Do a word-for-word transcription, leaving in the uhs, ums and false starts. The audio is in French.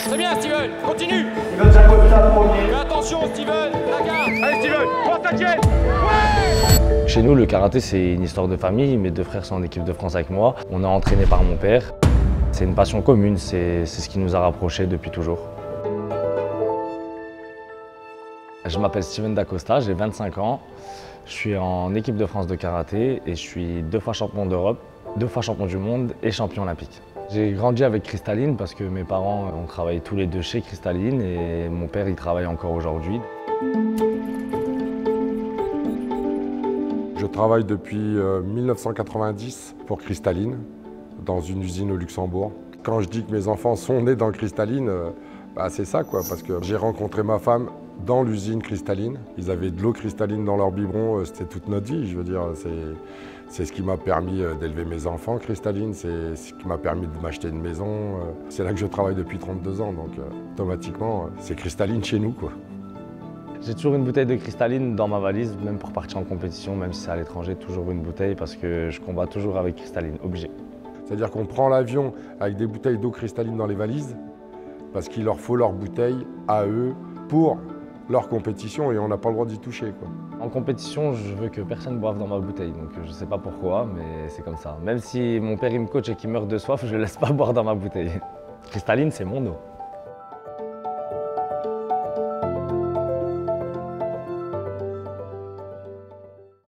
C'est bien, Steven, continue. Steven Jacosta, premier. Fais attention, Steven, la garde. Allez, Steven, prends ta tête. Ouais. Chez nous, le karaté, c'est une histoire de famille. Mes deux frères sont en équipe de France avec moi. On est entraînés par mon père. C'est une passion commune, c'est ce qui nous a rapprochés depuis toujours. Je m'appelle Steven Dacosta, j'ai vingt-cinq ans. Je suis en équipe de France de karaté et je suis deux fois champion d'Europe, deux fois champion du monde et champion olympique. J'ai grandi avec Cristalline parce que mes parents ont travaillé tous les deux chez Cristalline et mon père il travaille encore aujourd'hui. Je travaille depuis mille neuf cent quatre-vingt-dix pour Cristalline, dans une usine au Luxembourg. Quand je dis que mes enfants sont nés dans Cristalline, bah c'est ça quoi, parce que j'ai rencontré ma femme dans l'usine Cristalline. Ils avaient de l'eau cristalline dans leur biberon, c'était toute notre vie, je veux dire. C'est ce qui m'a permis d'élever mes enfants, Cristalline, c'est ce qui m'a permis de m'acheter une maison. C'est là que je travaille depuis trente-deux ans, donc automatiquement, c'est Cristalline chez nous, quoi. J'ai toujours une bouteille de Cristalline dans ma valise, même pour partir en compétition, même si c'est à l'étranger, toujours une bouteille parce que je combats toujours avec Cristalline, obligé. C'est-à-dire qu'on prend l'avion avec des bouteilles d'eau cristalline dans les valises parce qu'il leur faut leur bouteille à eux pour leur compétition et on n'a pas le droit d'y toucher, quoi. En compétition, je veux que personne boive dans ma bouteille, donc je ne sais pas pourquoi, mais c'est comme ça. Même si mon père il me coach et qu'il meurt de soif, je ne laisse pas boire dans ma bouteille. Cristalline, c'est mon eau.